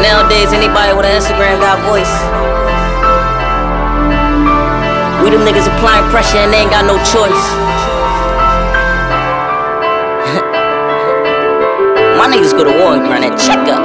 Nowadays, anybody with an Instagram got voice. We them niggas applying pressure and they ain't got no choice. My niggas go to war and run that check up.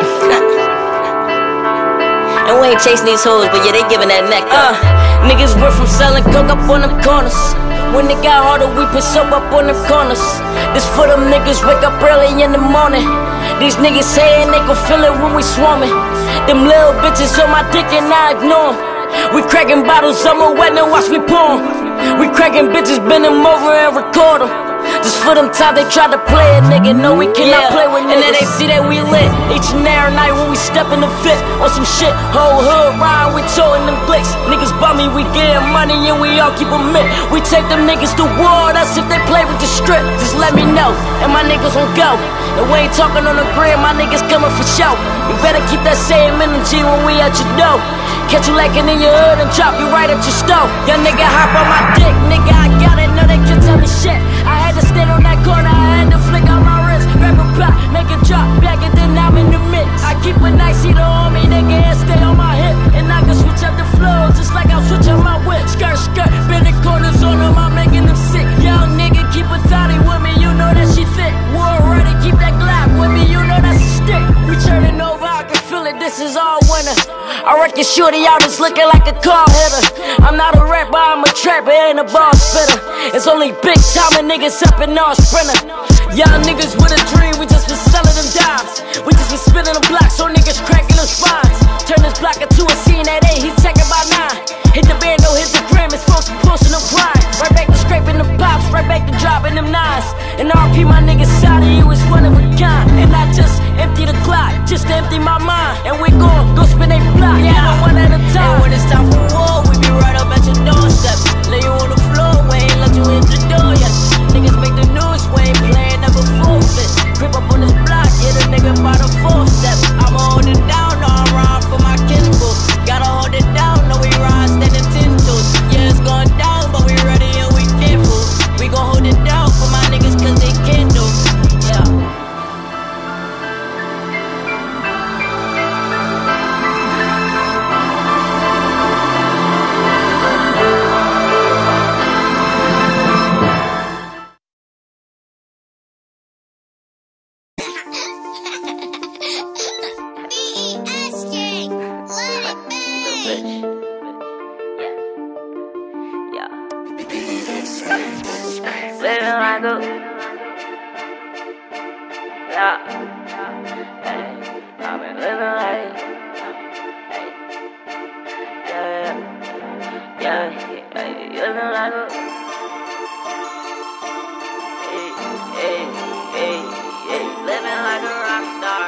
And we ain't chasing these hoes, but yeah, they giving that neck up. Niggas work from selling coke up on them corners. When it got harder, we put soap up on them corners. This for them niggas wake up early in the morning. These niggas saying they gon' feel it when we swarming. Them little bitches on my dick and I ignore 'em. We cracking bottles, I'ma wet and watch me pour 'em. We cracking bitches, bend them over and record 'em. Just for them times they tried to play a nigga. No, we cannot play with niggas. And then they see that we lit each and every night when we step in the fit on some shit. Whole hood ride, we towing them blicks. Niggas bummy, we getting money and we all keep them lit. We take them niggas to war, that's if they play with the strip. Just let me know, and my niggas won't go. And we ain't talking on the grid, my niggas coming for show. You better keep that same energy when we at your door. Catch you lacking in your hood and drop you right at your stove. Young nigga hop on my dick, nigga I got it, no they can't tell me shit. I had to stand on that corner, I had to flick on my wrist. Grab a pop, make it drop back and then I'm in the mix. I keep a nice heater on me, nigga, and stay on my hip. And I can switch up the flow, just like I'll switch up my whip. Skirt, skirt, bend the corners on them, I'm making them sick. Young nigga, keep a thotty with me, you know that she thick. War ready, keep that Glock with me, you know that's a stick. We turning over, I can feel it, this is all winter. I reckon shorty out is looking like a car hitter. I'm not a rapper, I'm a trapper, ain't a ball spitter. It's only big time and niggas up in our sprinter. Young niggas with a dream, we just been selling them dimes. We just been spinning them blocks, so niggas cracking them spines. Turn this block into a scene at 8, he's checking by 9. Hit the band, no hit the gram, it's folks posting them grind. Right back to scraping the pops, right back to dropping them nines. And RP my niggas side of you is one of a kind. And I just empty the clock, just to empty my mind. And we go spin they block, yeah, one at a time. And when it's time for war, we be right up at your doorstep. Lay you on the floor, we ain't let you in the door yet. Niggas make the news, we ain't playing, never forfeit. Grip up on this block, hit a nigga by the 4th step. I'ma hold it down, no, I'm riding for my kinfolk. Gotta hold it down, no, we ride standing 10 toes. Yeah, it's going down, but we ready and we careful. We gon' hold it down for my niggas cause they can't do. Yeah. Living like a, yeah, hey, I've been living like, hey, yeah, living like a, hey, living like a rock star.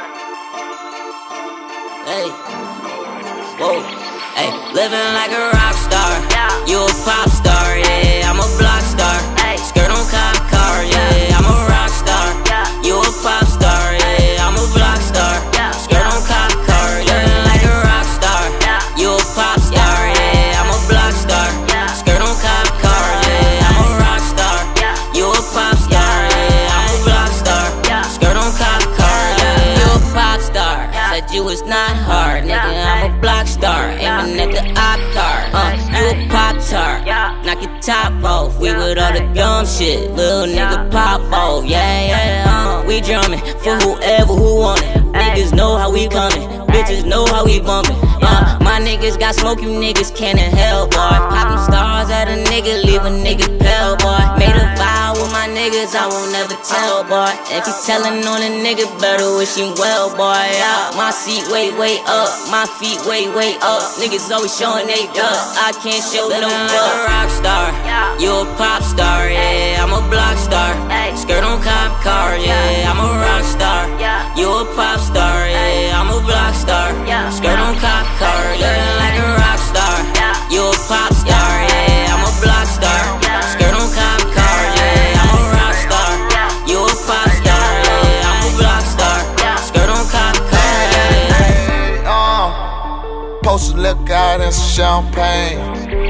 Hey, whoa, hey, living like a rock star. You a pop star, yeah, I'm a block star. Skirt on cop car, yeah, I'm a rock star. You a pop star, yeah, I'm a block star. Skirt on cop car, living like a rock star. You a pop star, yeah, I'm a block star. Skirt on cop car, yeah, I'm a rock star. You a pop star, yeah, I'm a block star. Skirt on cop car, yeah, you a pop star. Said you was not hard, nigga, I'm a block star. Aiming at the op car, you a pop tart. Knock your top off, we with all the dumb shit. Little nigga pop off, yeah, we drumming for whoever who want it. Niggas know how we coming, bitches know how we bumping. My niggas got smoke, you niggas can't inhale, boy. Poppin' stars at a nigga, leave a nigga pale, boy. Made a vow with my niggas, I won't never tell, boy. If you tellin' on a nigga, better wish him well, boy. My seat way up, my feet way up. Niggas always showing they duck, I can't show no fuck. Rock star, you a pop star, yeah, I'm a block star. Skirt on cop car, yeah, I'm a rock star. You a pop star, yeah, I'm a block star. Skirt on cop car, living like a rock star. You a pop star, yeah, I'm a block star. Skirt on cop car, yeah, I'm a rock star. You a pop star, yeah, I'm a block star. Skirt on cop car, yeah. Post a liquor out and some champagne.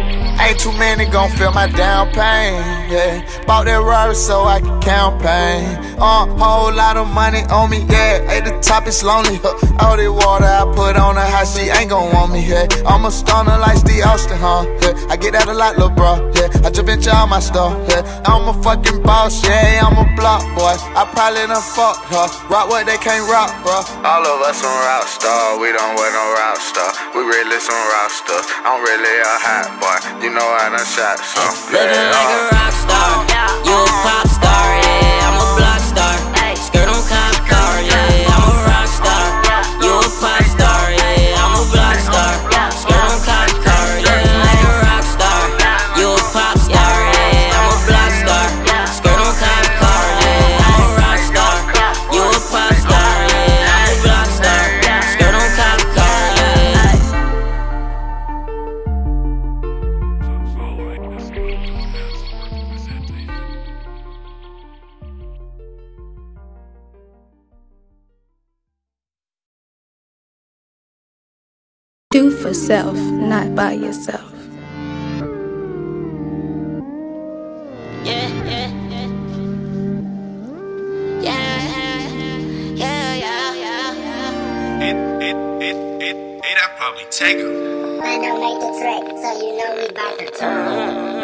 Ain't too many gon' feel my down pain, yeah. Bought that Rari so I can campaign. Whole lot of money on me, yeah. At the top it's lonely, huh. All that water I put on her, how she ain't gon' want me, yeah. I'm a stunner like Steve Austin, huh, yeah. I get that a lot, lil' bro, yeah. I jump into all my stuff, yeah. I'm a fucking boss, yeah. I'm a block boy. I probably done fucked her. Rock what they can't rock, bro. All of us on rock star, we don't wear no rock star. We really some rock stuff. I'm really a hot boy. You know I done shot some. Living like a rock star. You a pop star, yeah. I'm a block star. Skirt on cop car, yeah. I'm a rock star. You a pop star, yeah. I'm a block star. Skirt on cop car, living like a rock star. You a pop star, yeah. I'm a block star. Skirt on cop car, yeah. I'm a rock star. You a pop star, yeah. I'm a block star. Skirt on cop car, yeah. Do for self, not by yourself. That probably take her. I know make the trick, so you know we bout to turn.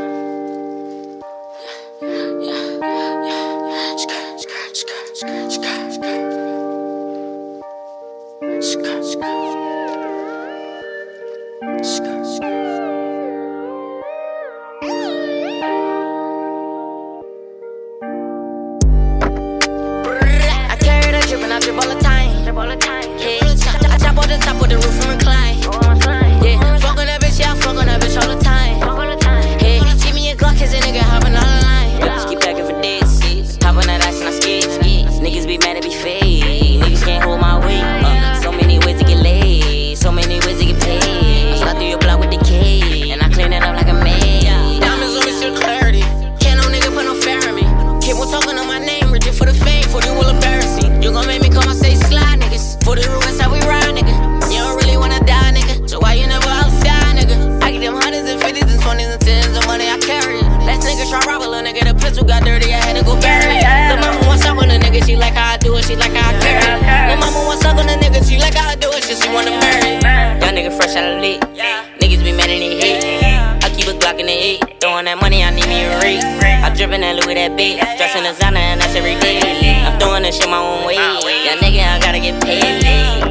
I carry the drip and I drip all the time. I chop on the top with the roof and recline. Yeah, fuck on that bitch, yeah, I fuck on that bitch all the time. Hey, see me in Glock, cause a nigga hopping on the line. Just keep packing for days. Hop on that ice and I skate. Niggas be mad at be fake. Niggas can't hold my weight. So many ways to get laid. So many ways to get paid. I slide through your block with the K. And I clean it up like a maid. Diamonds on me, still clarity. Can't no nigga put no fair in me. Keep on talking on my name, rigid for the fame. For you will embarrass me. You gon' make me come and say slide, niggas. For the ruins, how we ride, nigga. You don't really wanna die, nigga. So why you never outside, nigga? I get them hundreds and fifties and twenties and tens of money, I carry it. Last nigga try rob a little nigga, the pistol got dirty, I had to go bury it. The mama wants up on the nigga, she like how I do it, she like how I carry it. The mama wants up on the nigga, she like how I do it, she wanna marry it. Young nigga fresh out of lit, niggas be mad and they hate. I keep a Glock in the 8, throwing that money, I need me a rate. I drippin' that Louis that bait, dressing designer and that's every day. I'm doing this shit my own way, young nigga, I gotta get paid.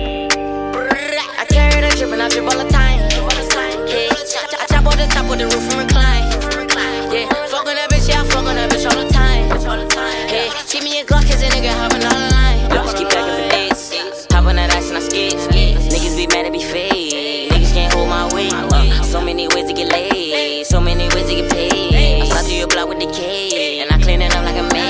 I carry the drip and I drip all the time. I chop on the top with the roof and recline. Yeah, fuck on that bitch, yeah, I fuck on that bitch all the time. Hey, see me in Glock, cause a nigga hopping on the line. Just keep packing for days. Hop on that ice and I skate. Niggas be mad at be fake. Niggas can't hold my weight. So many ways to get laid. So many ways to get paid. I slide through your block with the K. And I clean it up like a maid.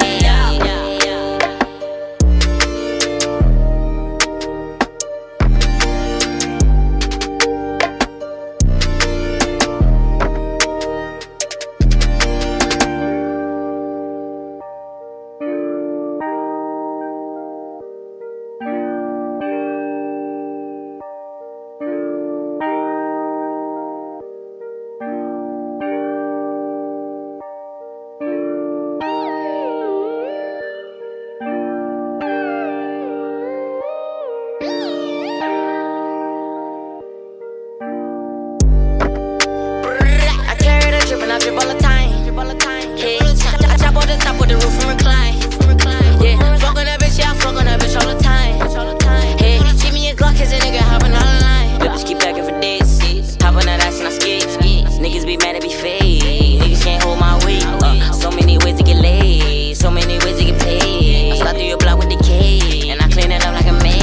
I drip all the time. Hey, I chop on the top with the roof and recline. Yeah, fuck on that bitch, yeah, I fuck on that bitch all the time. Hey, see me in Glock, cause a nigga hopping on the line. Just keep packing for days. Hop on that ice and I skate. Niggas be mad at be fake. Niggas can't hold my weight. So many ways to get laid. So many ways to get paid. I slide through your block with the K. And I clean it up like a maid.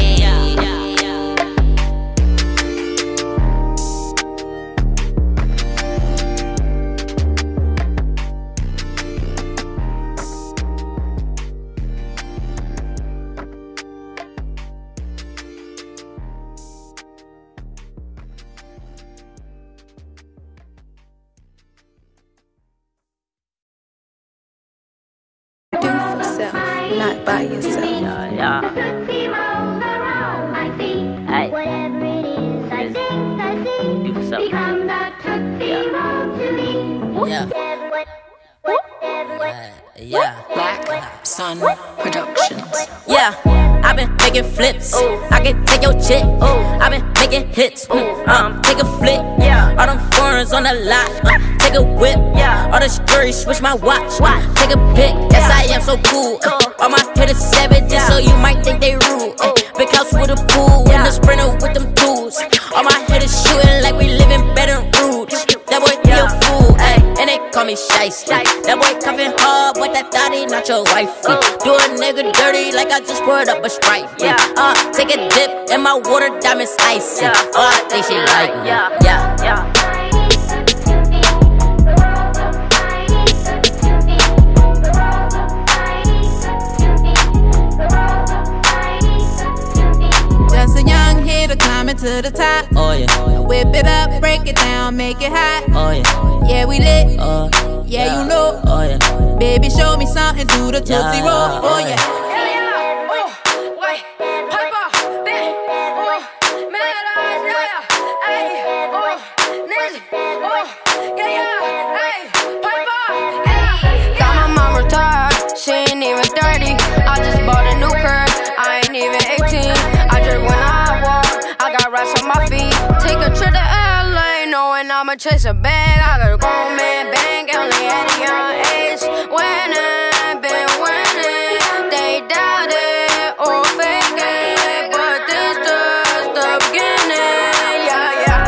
Not by yourself. Hey. Do for self. Black Sun Productions. Yeah, I've been making flips. I can take your chick. I've been making hits. Take a flick. All them foreigns on the lot. Take a whip. All the jury switch my watch. Take a pic. Yes, I am so cool. All my hitters savages, so you might think they rude. Big house with a pool and a sprinter with them tools. All my hitters shooting like we live in Baton Rouge. That boy he a fool, and they call me Shiesty. That boy cuffin' hard, but that thotty not your wifey. Do a nigga dirty like I just poured up a Sprite. Take a dip in my water, diamonds icy. I think she like me. Just a young hitter climbing to the top. Oh yeah. Whip it up, break it down, make it hot. Oh yeah. Yeah, we lit. Yeah, you know. Oh yeah. Baby, show me something, do the Tootsie Roll. Oh yeah. Got my mom retired, she ain't even 30. I just bought a new curve, I ain't even 18. I drink when I walk, I got racks on my feet. Take a trip to LA, knowing I'ma chase a bag. I got a grown man bank, only at a young age. Winning, been winning. They doubt it or fake it, but this just the beginning. Yeah, yeah.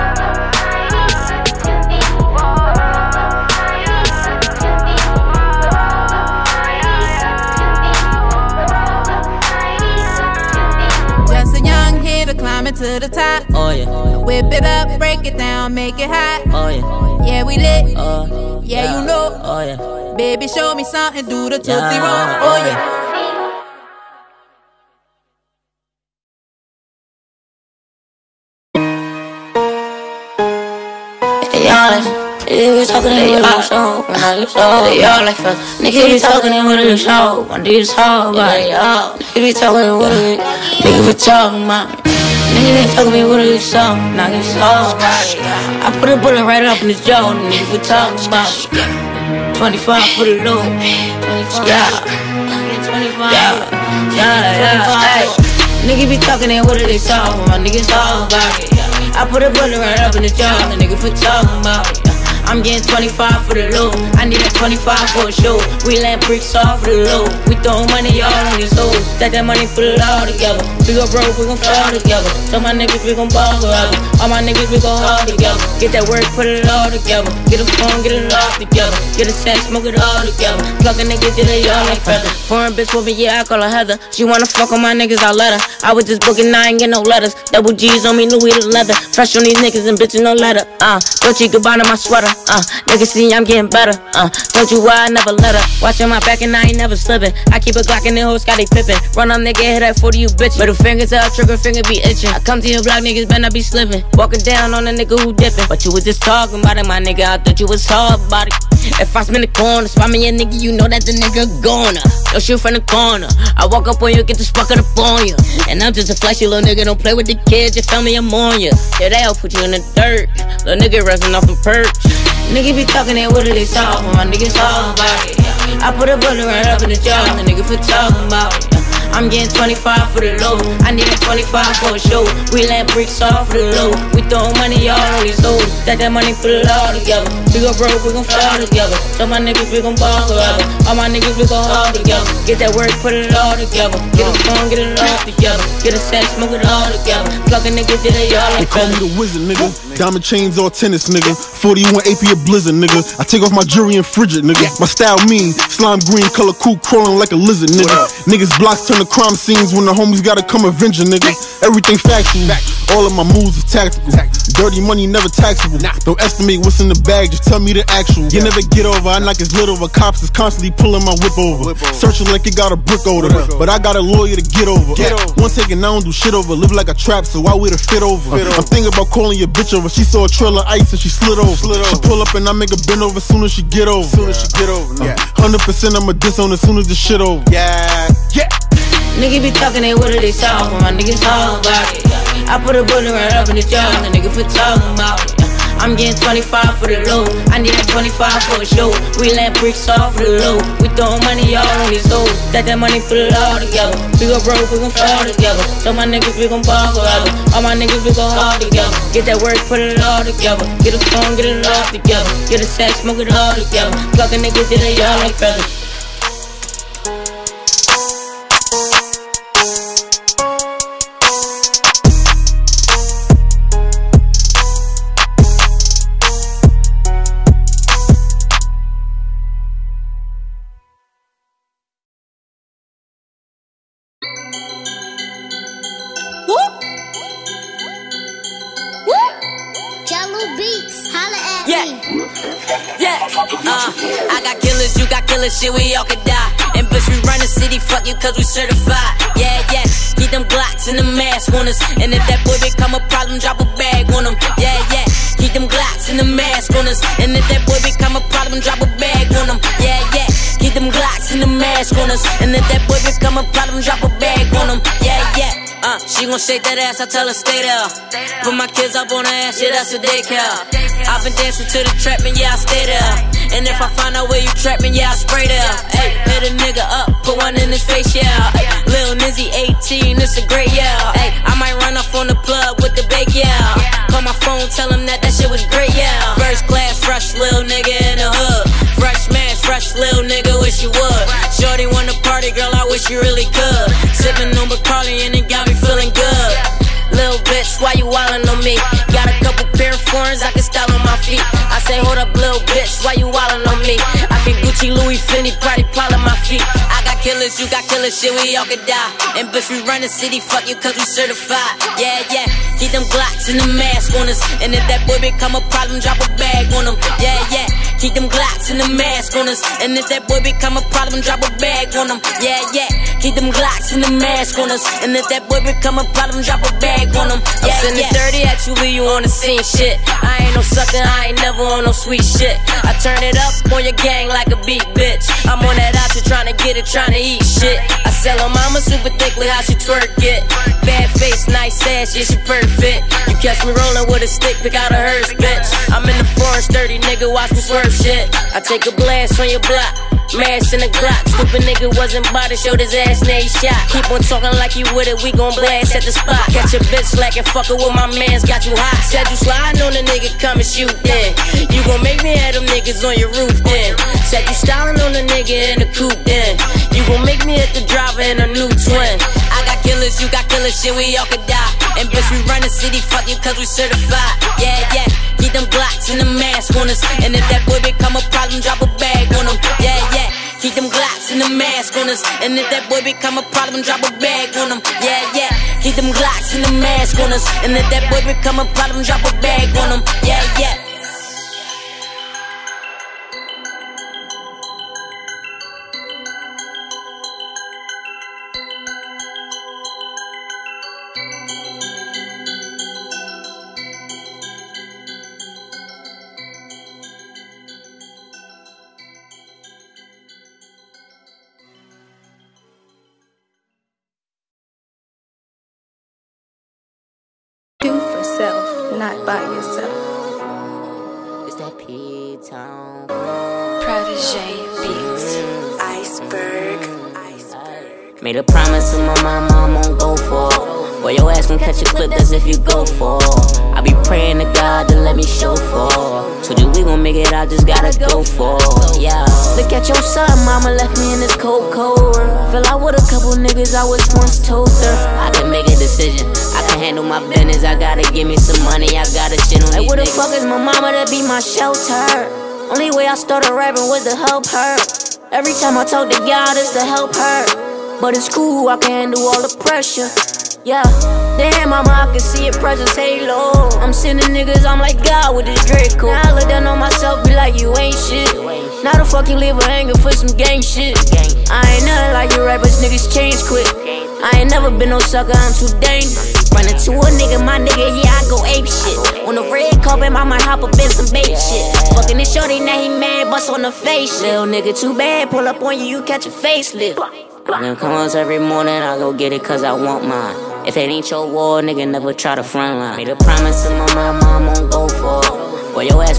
Just a young hitter climbing to the top. Oh yeah. Whip it up, break it down, make it hot. Oh yeah. Yeah, we lit. Yeah, you know. Oh yeah. Baby, show me something, do the Tootsie Roll. Oh yeah. Nigga be talking in with a show, when I get so they all like fuck. Nigga be talking in with a show, when they just talk about it. Nigga be talking in with a nigga be talking about it. Nigga be talking me with a show, now get so about it. I put a bullet right up in his jaw, nigga be talking about it. 25 for the loop, 25, yeah. Nigga be talking in with a show, my niggas talk about it. I put a bullet right up in his jaw, the nigga for talking about it. I'm getting 25 for the loot. I need a 25 for a show. We land bricks off for the loot. We throwin' money all on these hoes. Stack that money, put it all together. We go broke, we gon' fall together. So my niggas, we gon' ball forever. All my niggas, we gon' haul together. Get that work, put it all together. Get a phone, get it all together. Get a sack, smoke it all together. Plug a nigga, till they all like feathers. Foreign bitch with me, yeah, I call her Heather. She wanna fuck on my niggas, I let her. I was just booking, I ain't get no letters. Double G's on me, Louis the leather. Fresh on these niggas and bitches, no letter. Dolce Gabbana, my sweater. Niggas see I'm getting better. Told you why I never let her. Watching my back and I ain't never slipping. I keep a Glock in the hoes, Scotty Pippen. Run up, nigga, hit that 40, you bitch. Middle fingers out, trigger finger be itching. I come to your block, niggas better not be slipping. Walking down on a nigga who dipping. But you was just talking about it, my nigga. I thought you was hard about it. If I spin the corner, spot me a nigga, you know that the nigga gonna. Don't shoot from the corner. I walk up on you, get the spark up on you. And I'm just a flashy little nigga, don't play with the kids, just tell me I'm on you. Yeah, they'll put you in the dirt. Little nigga resting off a perch. Nigga be talking in what they saw, but my niggas all about it. I put a bullet right up in the jaw, the nigga for talking about it. I'm getting 25 for the low. I need a 25 for a show. We land bricks off for the low. We throwin' money all on these hoes. Stack that money, put it all together. We go broke, we gon' fall together. So my niggas, we gon' ball forever. All my niggas, we gon' haul together. Get that work, put it all together. Get a phone, get it all together. Get a sack, smoke it all together. Plug a nigga, till they all like they call me the wizard, nigga. Diamond chains all tennis, nigga. 41 AP a blizzard, nigga. I take off my jewelry and frigid, nigga. My style mean, slime green, color cool, crawling like a lizard, nigga. Niggas blocks turn to crime scenes when the homies gotta come avenge a nigga. Everything factual, all of my moves is tactical. Dirty money never taxable. Don't estimate what's in the bag, just tell me the actual. You never get over, I knock as little. Cops is constantly pulling my whip over. Searching like it got a brick odor, but I got a lawyer to get over. One taking, I don't do shit over. Live like a trap, so I wear the fit over. I'm thinking about calling your bitch over. She saw a trail of ice and she slid over. She pull up and I make a bend over soon as she get over. 100% I'ma diss on as soon as the shit over. Nigga be talking, they what they saw, but my niggas all about it. I put a bullet right up in the jaw, the nigga for talking about it. I'm getting 25 for the low. I need a 25 for a show. We land bricks off for the low. We throwing money all on these hoes. Stack that money, put it all together. We gon' broke, we gon' fall together. Tell my niggas we gon' ball forever. All my niggas we gon' hard together. Get that work, put it all together. Get a phone, get it all together. Get a sack, smoke it all together. Fuck a nigga, till they all like feathers. I got killers, you got killers, shit, we all could die. And bitch, we run the city, fuck you, cause we certified. Yeah, yeah, keep them Glocks and the mask on us. And if that boy become a problem, drop a bag on him. Yeah, yeah, keep them Glocks and the mask on us. And if that boy become a problem, drop a bag on him. Yeah, yeah, keep them Glocks and the mask on us. And if that boy become a problem, drop a bag on him. Yeah, yeah. She gon' shake that ass, I tell her stay there. Put my kids up on her ass, yeah, that's a daycare. I've been dancing to the trap, and yeah, I stay there. And if I find out where you trappin', yeah, I spray there. Ayy, hit a nigga up, put one in his face, yeah. Ay, Lil Nizzy 18, it's a great yeah. Ayy, I might run off on the plug with the bake, yeah. Call my phone, tell him that shit was great, yeah. First class, fresh lil nigga in the hood. Fresh man, fresh lil nigga, wish you would. Shorty wanna party, girl, I wish you really could. Sippin' on Bacardi and it got me feeling good. Lil bitch, why you wildin' on me? Got a couple pair of foreigns I can style on my feet. I say, hold up, lil bitch, why you wildin' on me? I can Gucci, Louis, Fendi, Prada, Prada on my feet. I got killers, you got killers, shit, we all could die. And bitch, we run the city, fuck you, cause we certified. Yeah, yeah, keep them Glocks and the mask on us. And if that boy become a problem, drop a bag on him. Yeah, yeah, keep them Glocks and the mask on us. And if that boy become a problem, drop a bag on him. Yeah, yeah, keep them Glocks and the mask on us. And if that boy become a problem, drop a bag on him. Yeah, I'm sending 30 at you, leave you on the scene, shit. I ain't no sucker, I ain't never on no sweet shit. I turn it up on your gang like a beat, bitch. I'm on that out to tryna get it, tryna eat shit. I sell her mama super thick with how she twerk it. Bad face, nice ass, yeah, she perfect. You catch me rolling with a stick, pick out a hearse, bitch. I'm in the forest, dirty nigga, watch me swerve shit. I take a blast on your block. Mash in the Glock, stupid nigga wasn't by to show his ass, now he shot. Keep on talking like you with it, we gon' blast at the spot. Catch a bitch slacking, fuckin' with my mans, got you hot. Said you sliding on the nigga, come and shoot then. You gon' make me have them niggas on your roof then. Said you styling on the nigga in the coupe then. You gon' make me hit the driver in a new twin. I got killers, you got killers, shit, we all could die. And bitch, we run the city, fuck you, cause we certified. Yeah, yeah, keep them Glocks and the mask on us. And if that boy become a problem, drop a bag on him. Yeah, yeah, keep them Glocks and the mask on us. And if that boy become a problem, drop a bag on him. Yeah, yeah, keep them Glocks and the mask on us. And if that boy become a problem, drop a bag on him. Yeah, yeah. Do for self, not by yourself. It's that P-Town. Protege Beats. Iceberg. Made a promise to my mama I'm gon' go for it. Boy, your ass gon' catch a clip, that's if you go for it. I be praying to God to let me show for it. So that we gon' make it, I just gotta go for it. Yeah. Look at your son, mama left me in this cold world. Fell out with a couple niggas I was once told her I can make a decision, I can handle my business. I gotta give me some money, I gotta shit on these niggas. Like where the fuck is my mama to be my shelter? Only way I started rapping was to help her. Every time I talk to God it's to help her. But it's cool, I can handle all the pressure. Yeah, damn mama, I can see your presence halo. I'm sending niggas, I'm like God with this Draco. Now I look down on myself, be like you ain't shit. Now the fuck you leave a hanger for some gang shit. I ain't nothing like you rappers, niggas change quick. I ain't never been no sucker, I'm too dangerous. Run into a nigga, my nigga, yeah, I go ape shit. On the red carpet, I might hop up in some bait shit. Fucking this shorty, now he mad, bust on the face. Little nigga too bad, pull up on you, you catch a facelift. Them calls every morning, I go get it cause I want mine. If it ain't your war, nigga, never try to front line. Made a promise to my mama, I'm gon' go for it.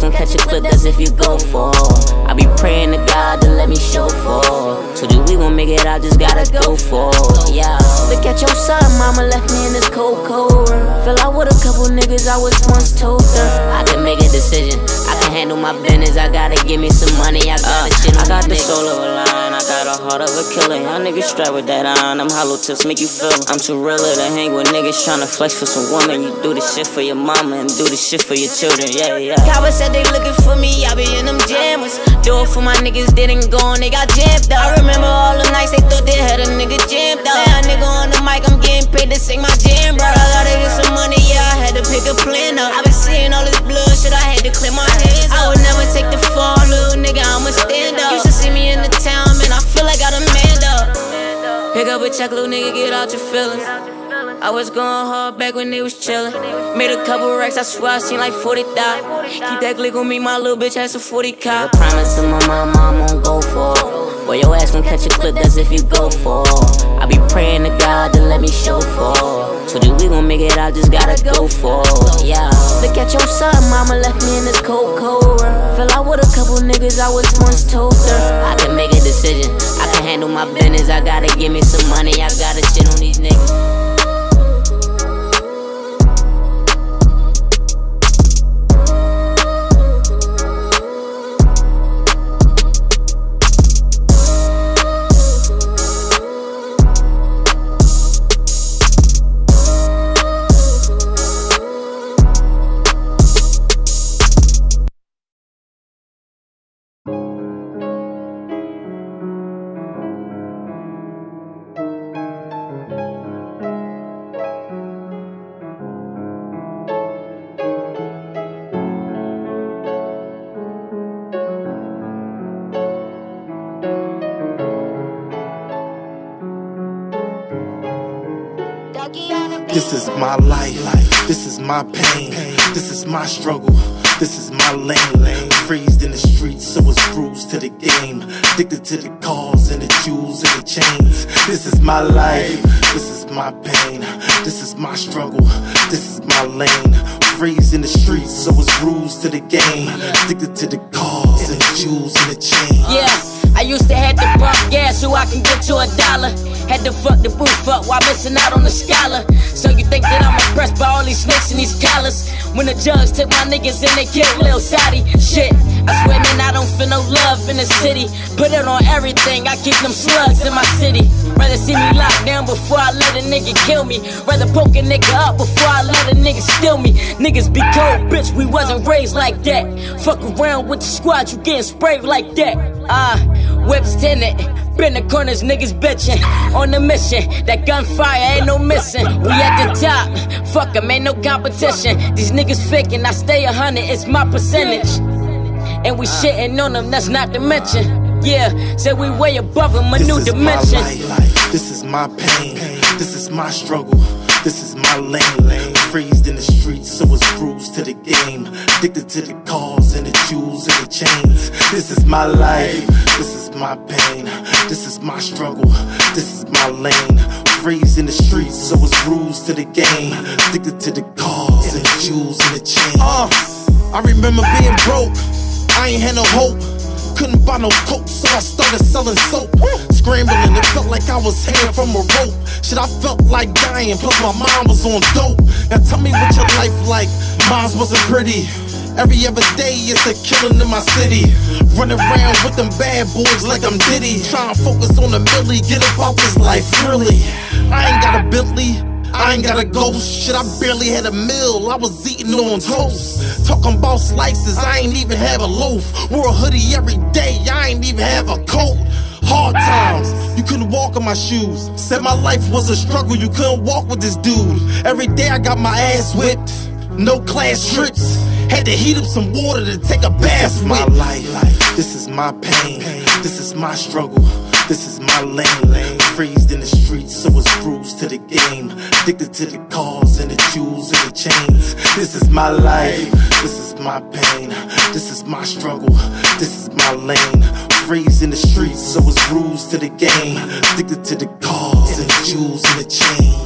gon' catch a clip, that's if you go for. I be praying to God to let me show for. So do we gon' make it, I just gotta go for. Yeah. Look at your son, mama left me in this cold world. Fell out with a couple niggas I was once told her I can make a decision, I can handle my business. I gotta give me some money, I gotta shit on. I got the soul of a lion, I got a heart of a killer. Y'all niggas strapped with that iron, them hollow tips make you feel I'm too realer to hang with niggas tryna flex for some woman. You do this shit for your mama and do this shit for your children, yeah, yeah. Cowboys said they looking for me, I be in them jammers. Do it for my niggas, didn't go and they got jammed up. I remember all the nights they thought they had a nigga jammed up. Now a nigga on the mic, I'm getting paid to sing my jam, bro. I gotta get some money, yeah, I had to pick a plan up. I been seeing all this blood shit, I had to clear my hands up. I would never take the fall, little nigga, I'ma stand up. Used to see me in the town, man, I feel like I done manned up. Pick up a check, little nigga, get out your feelings. I was going hard back when they was chillin'. Made a couple racks, I swear I seen like 40,000. Keep that click on me, my little bitch has a 40 cal. I promise to my mama I'm gon' go for. Boy, your ass gon' catch a clip, that's if you go for. I be praying to God to let me show for. So do we gon' make it, I just gotta go for. Yeah. Look at your son, mama left me in this cold world. Fell out with a couple niggas I was once told her I can make a decision, I can handle my business. I gotta give me some money, I gotta shit on these niggas. This is my life, this is my pain, this is my struggle, this is my lane. Freezed in the streets, so it's bruised to the game. Addicted to the cars and the jewels and the chains. This is my life, this is my pain, this is my struggle, this is my lane. Freezed in the streets, so it's bruised to the game. Addicted to the cars and the jewels and the chains. Yeah, I used to have to pump gas so I can get to $1. Had to fuck the roof up while missing out on the scholar. So you think that I'm impressed by all these snakes and these collars? When the judge took my niggas and they killed Lil Sadi. Shit, I swear man I don't feel no love in the city. Put it on everything, I keep them slugs in my city. Rather see me locked down before I let a nigga kill me. Rather poke a nigga up before I let a nigga steal me. Niggas be cold, bitch, we wasn't raised like that. Fuck around with the squad, you getting sprayed like that. Whips tinted, been the corners, niggas bitchin'. On the mission, that gunfire ain't no missing. We at the top, fuck 'em, ain't no competition. These niggas faking, I stay 100, it's my percentage. And we shitting on them, that's not to mention. Yeah, said we way above them, a new dimension. This is my life, this is my pain, this is my struggle, this is my lane. Freezed in the streets, so it's bruised to the game. Addicted to the cars and the jewels and the chains. This is my life, this is my pain, this is my struggle, this is my lane. Freezed in the streets, so it's bruised to the game. Addicted to the cars and the jewels and the chains. I remember being broke, I ain't had no hope. Couldn't buy no coke, so I started selling soap. Scrambling, it felt like I was hanging from a rope. Shit, I felt like dying, plus my mind was on dope. Now tell me what your life like, mine wasn't pretty. Every other day it's a killing in my city. Running around with them bad boys like I'm Diddy. Trying to focus on the milli, get about this life really. I ain't got a Bentley, I ain't got a ghost. Shit, I barely had a meal, I was eating on toast. Talking about slices, I ain't even have a loaf. Wore a hoodie every day, I ain't even have a coat. Hard times, you couldn't walk in my shoes. Said my life was a struggle, you couldn't walk with this dude. Every day I got my ass whipped, no class trips. Had to heat up some water to take a bath with. This is my life, this is my pain, this is my struggle, this is my lane. Freezed in the streets, so it's bruised to the game. Addicted to the cars and the jewels and the chains. This is my life, this is my pain, this is my struggle, this is my lane. Freezed in the streets, so it's bruised to the game. Addicted to the cars and the jewels and the chains.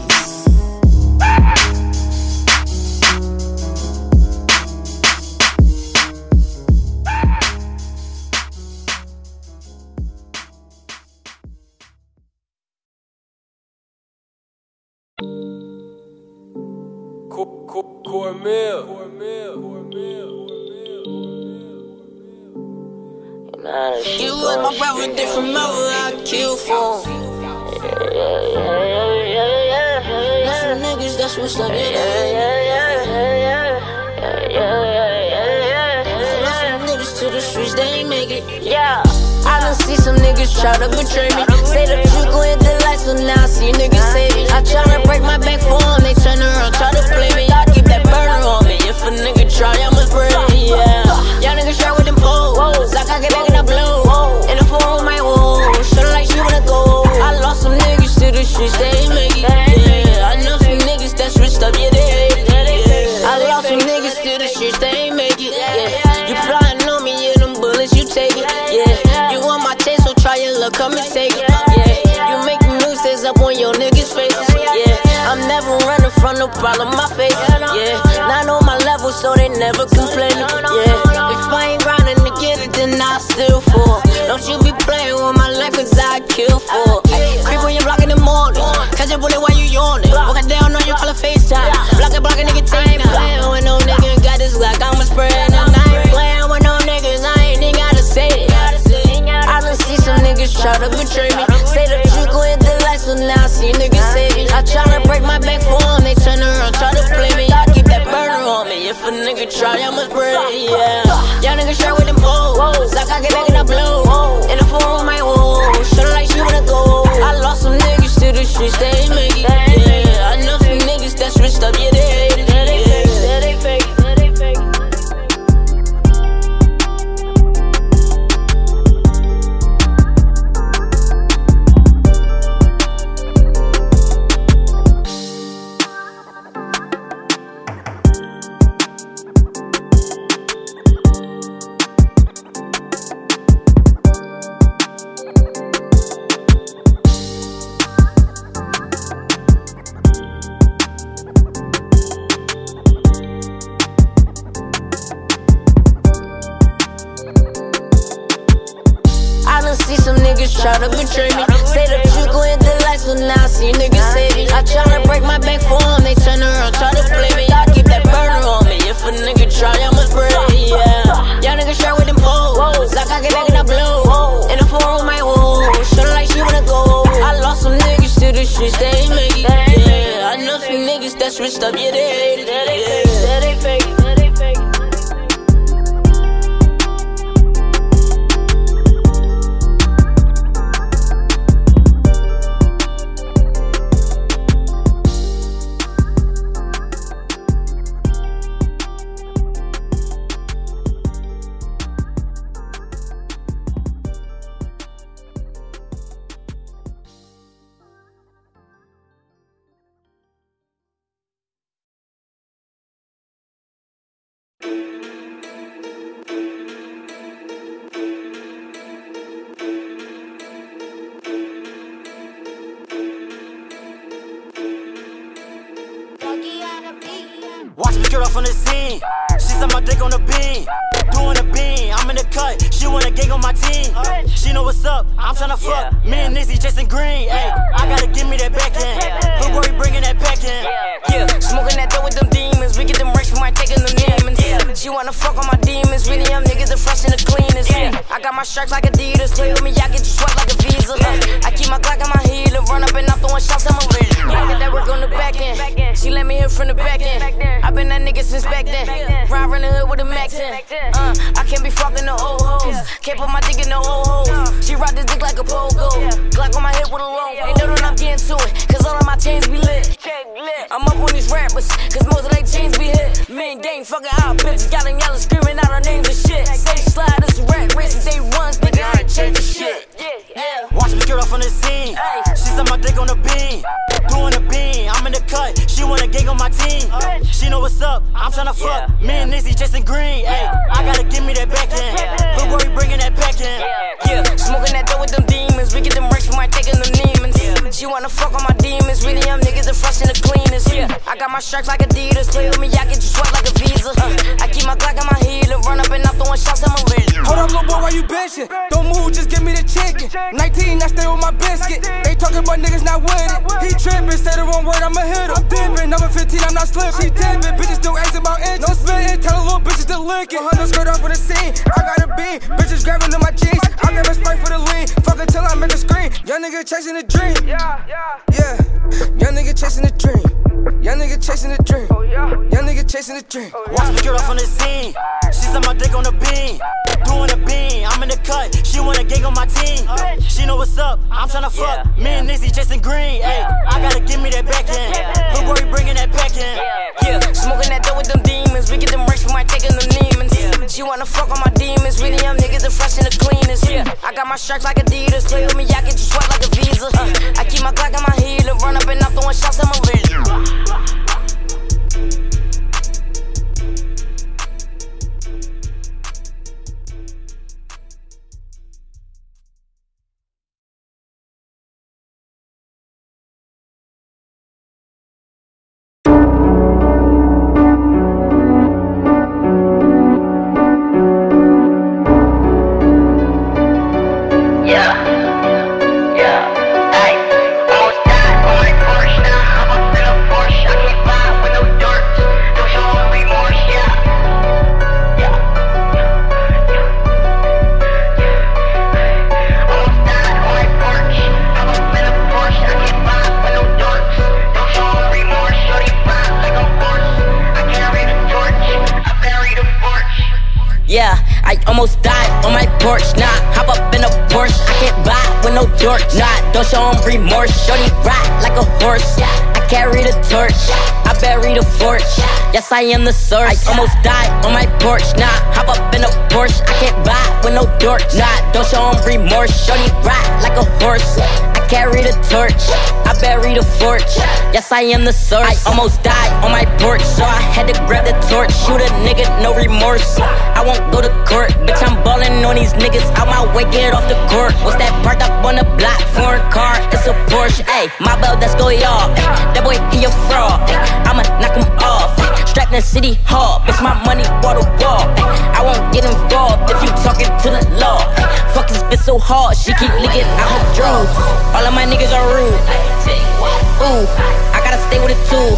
You and my brother different mother, I kill for. That's some niggas that's what's up. That's some niggas to the streets, they ain't make it. Yeah. I done see some niggas try to betray me. Say that you gon' hit the lights, but now I see niggas say it. I tryna break my back for them, they turn around, try to play me. I keep that burner on me, if a nigga try, I must pray, yeah. Y'all niggas try with them poles, like I get back and I blow. In the phone with my wall, shoulda like she wanna go. I lost some niggas to the streets, they ain't make it, yeah. I know some niggas that's switched up, yeah, they hate it, yeah. I lost some niggas to the streets, they ain't make it, yeah. You plotting on me, yeah, them bullets, you take it, yeah. You want my taste, so try your luck, come and take it, yeah. You make nooses up on your niggas' faces, yeah. I'm never running from no problem, my face, yeah. Now I know my level, so they never complain, yeah. If I ain't grinding to get it, then I still fall. Don't you be playing with my life, cause I kill for. Creep on your block in the morning, catch a bullet while you yawning. Walking down on your call of FaceTime, block a nigga, take it. Playing with no nigga, got this like I'm a spread. And I ain't playing with no niggas, I ain't even gotta say it. I done see some niggas try to betray me. Say that you gon' hit the lights, but now I see niggas say it. I tryna break my back for them, they turn around, try to play me. I keep that burner on me, if a nigga try, I must pray, yeah. Y'all niggas try with them poles, like I get back and I blow. In the phone with my wall, shoulda like she wanna go. I lost some niggas to the streets, they ain't make it, yeah. I know some niggas that's switched up, yeah, they hate it, yeah. They fake it. Try to betray me. Say that you gon' hit the lights, but now I see niggas say it. I tryna break my back for them, they turn around, try to play me. I keep that burner on me, if a nigga try, I must pray, yeah. Y'all niggas try with them poles, like I get back and I blow. In the phone with my wall, shoulda like she wanna go. I lost some niggas to the streets, they ain't make it, yeah. I know some niggas that switched up, yeah, they hate it, yeah. They fake it. Watch me get off on the scene. She said my dick on the beam. Doing a beam, I'm in the cut. She want a gang on my team. She know what's up, I'm tryna fuck. Me and Nizzy chasing green. Ay, I gotta give me that backhand. Who boy bringing that pack in? Yeah, smoking that dough with them demons. We get them racks from my taking them demons. She wanna fuck on my demons. Really, I'm niggas the fresh and the cleanest. I got my stripes like Adidas. Play with me, I get you sweat like a Visa. I keep my Glock in my heel and run up and I'm throwing shots at my wrist. I get that work on the back end. She let me hit from the back end. I been that nigga since back then. Ride in the hood with a max in. I can't be fucking the old hoes. Can't put my dick in the old hoes. She ride this dick like a pogo. Glock on my hip with a roll. Ain't know that I'm getting to it, cause all of my chains be lit. I'm up on these rappers, cause most of they chains be hit. Main gang fucking out, bitches got them yelling, screaming out our names and shit. Say slide, this a rat race since day ones, nigga, I ain't changing shit. Watch me get off on the scene. She said my dick on the beam. Doing a beam, I'm in the cut. She want a gang on my team. She know what's up, I'm tryna fuck. Me and Nizzy chasing green. Ay, I gotta give me that backhand. Who boy bringing that pack in? Yeah, smoking that dough with them demons. We get them racks from my taking them demons. She wanna fuck on my demons. Really, I'm niggas the fresh and the cleanest. I got my stripes like Adidas. Play with me, I get you sweat like a Visa. I keep my Glock in my heel and run up and I'm throwing shots at my wrist. Hold up, little boy, why you bitching? Don't move, just give me the chicken. 19, I stay with my biscuit. They talking about my niggas not with it. He trippin', say the wrong word, I'ma hit him. I'm dippin', number 15, I'm not slippin'. She dippin', bitches still asking about it. No spittin', tell the little bitches to lick it. 100 skirt off on the scene, I got a bean. Bitches grabbing in my jeans, I got a Sprite for the lean. Fuck it till I make a screen. Young nigga chasing a dream. Yeah. Young nigga chasing a dream. Young nigga chasing a dream. Young nigga chasing a dream. Watch me get off on the scene. She said my dick on the beam. Doing a beam, I'm in the cut. She want a gang on my team. She know what's up, I'm tryna fuck. Me and Nixie chasing green. Ay, I gotta give me that backhand. Look where he bringing that backhand. Yeah, smoking that dope with them demons. We get them racks, we might take them demons. She wanna fuck on my demons. Really, young niggas, the fresh and the cleanest. I got my shirts like Adidas. Play with me, I get you sweat like a Visa. I keep my Glock in my heater. Run up and I'm throwing shots at my leader. Yeah, I almost died on my porch. Nah, hop up in a Porsche. I can't buy with no torch. Nah, don't show him remorse. Shorty ride like a horse. I carry the torch. I bury the forge. Yes, I am the source. I almost died on my porch. Nah, hop up in a Porsche. I can't buy with no torch. Nah, don't show him remorse. Shorty ride like a horse. I carry the torch. I bury the forge. Yes, I am the source. I almost died on my porch, so I had to grab the torch. Shoot a nigga, no remorse. I won't go to court, bitch, I'm ballin' on these niggas. Out my way, get off the court. What's that parked up on the block? Foreign car, it's a Porsche. Ayy, my belt, let's go, y'all. That boy, he a fraud. I'ma knock him off. Strapped in City Hall, bitch, my money wall to wall. I won't get involved if you talking to the law. Fuck this bitch so hard, she keep licking out her drugs. All of my niggas are rude. Ooh, I gotta stay with it too.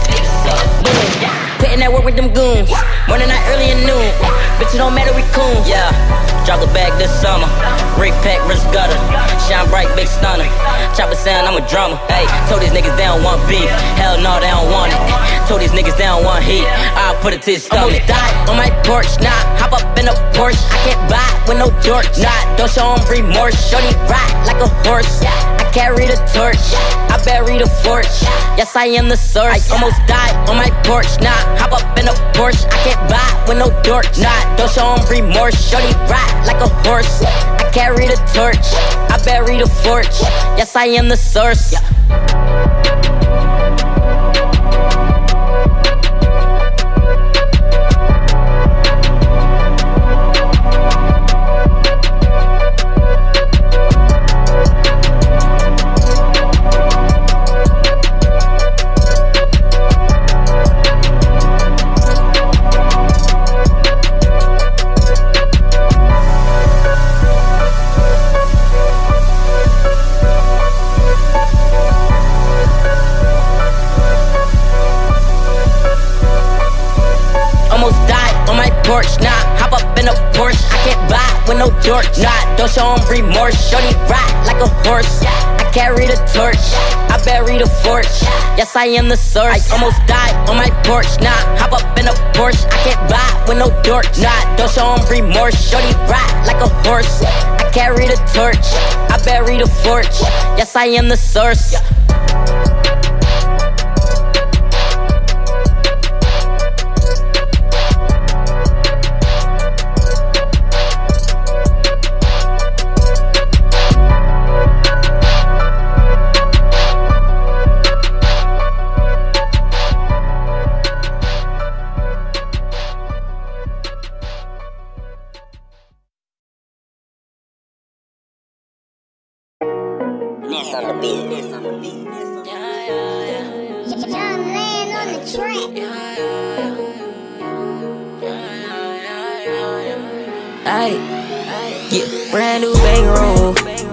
Boom, putting that work with them goons. Morning, night, early and noon. Bitch, it don't matter, we coons. Yeah, drop the bag this summer. Rig pack, wrist gutter. Shine bright, big stunner. Chopper sound, I'm a drummer. Hey, told these niggas they don't want beef. Hell no, they don't want it. Told these niggas they don't want heat. I'll put it to his stomach. Almost died on my porch. Nah, hop up in a Porsche. I can't buy with no torch. Nah, don't show him remorse. Shorty ride like a horse. I carry the torch. I bury the forge. Yes, I am the source. I almost died on my porch. Nah, hop up in a Porsche. I can't buy with no torch. Nah, don't show him remorse. Shorty ride like a horse. I carry the torch. I bury the forge. Yes, I am the source. Nah, hop up in a Porsche. I can't buy with no torch. Nah, don't show him remorse. Shorty ride like a horse. I carry the torch. I bury the forge. Yes, I am the source. I almost died on my porch. Nah, hop up in a Porsche. I can't buy with no torch. Nah, don't show him remorse. Shorty ride like a horse. I carry the torch. I bury the forge. Yes, I am the source. On the beat. Young man on the track. Ayy, yeah, brand new bankroll.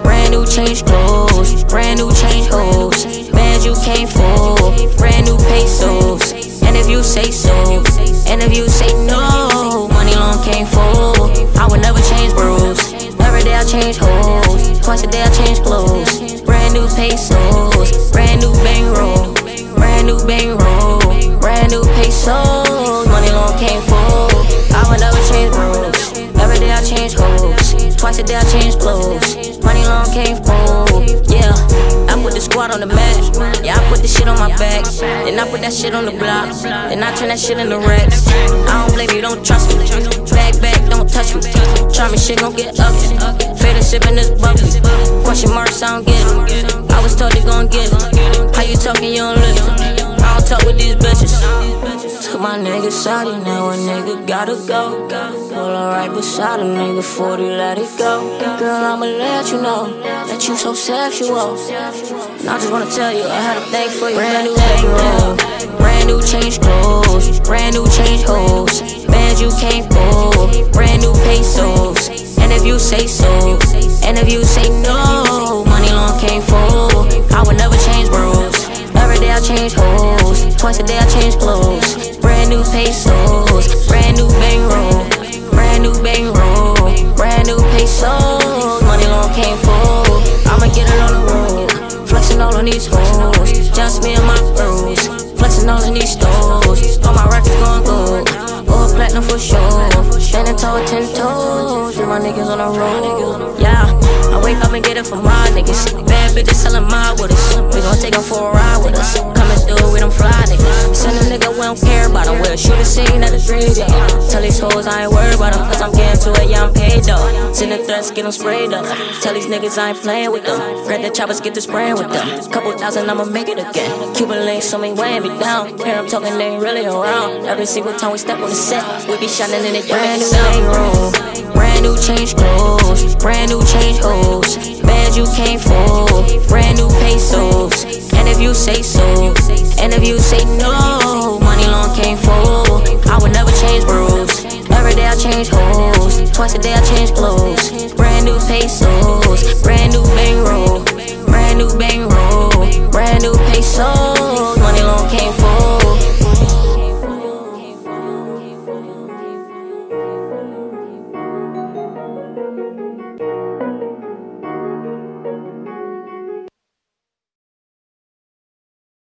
brand new change clothes, brand new change hoes. Bands you can't fold, brand new pesos. And if you say so, and if you say no, money long can't fold. I would never change bros. Every day I change hoes, twice a day I change clothes. Brand new pesos, brand new bankroll, brand new bankroll, brand new pesos. Money long can't fold. I would never change bros. Every day I change hoes, twice a day I change clothes. Money long can't fold. Yeah, I put the squad on the map. Yeah, I put the shit on my back. Then I put that shit on the block. Then I turn that shit into racks. I don't blame you, don't trust me. Back, don't touch me. Try me, shit gon' get ugly. Faded sippin' this bubbly. Question marks, I don't get it. I was told they gon' get it. How you talking, you don't listen. I don't talk with these bitches. Took my nigga Saudi, now a nigga gotta go. Pull her right beside a nigga 40, let it go. Girl, I'ma let you know that you so sexual. And I just wanna tell you, I had a thing for you. Brand new bankroll, brand new change clothes, brand new change hoes. Bands you can't fold, brand new pesos. And if you say so, and if you say no, money long can't fold. I would never change bros. Every day I change hoes, twice a day I change clothes. Brand new pesos, brand new bankroll, brand new bankroll, brand new pesos. Money long can't fold. I'ma get it on the road, flexing all on these hoes. Just me and my bros, flexing all in these stores. All my records gon' gold, or platinum for sure. Standing tall, 10 toes, with my niggas on the road. Yeah, I wake up and get it from my niggas. Bad bitches selling my with us. We gon' take them for a ride with us. Coming through with them fly niggas. Send a nigga, we don't care about them. We'll shoot a scene at the graveyard. Tell these hoes I ain't worried about them, cause I'm getting to it, yeah, I'm paid though. Send the threats, get them sprayed up. Tell these niggas I ain't playing with them. Grab the choppers, get the spraying with them. Couple thousand, I'ma make it again. Cuban links, so me weighing me down. Hear them talking, they ain't really around. Every single time we step on the set, we be shining in it. Brand new bankroll, brand new change clothes, brand new change hoes. Bands you can't fold, brand new pesos. And if you say so, and if you say no, money long can't fold. I would never change bros. Every day I change hoes, twice a day I change clothes. Brand new pesos.